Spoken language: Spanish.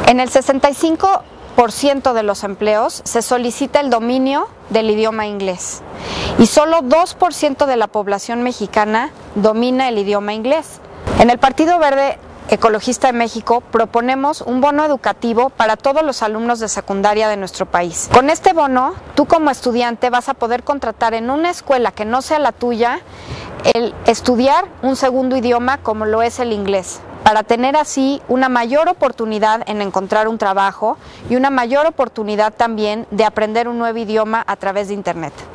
En el 65% de los empleos se solicita el dominio del idioma inglés y solo 2% de la población mexicana domina el idioma inglés. En el Partido Verde Ecologista de México proponemos un bono educativo para todos los alumnos de secundaria de nuestro país. Con este bono, tú como estudiante vas a poder contratar en una escuela que no sea la tuya el estudiar un segundo idioma como lo es el inglés, para tener así una mayor oportunidad en encontrar un trabajo y una mayor oportunidad también de aprender un nuevo idioma a través de Internet.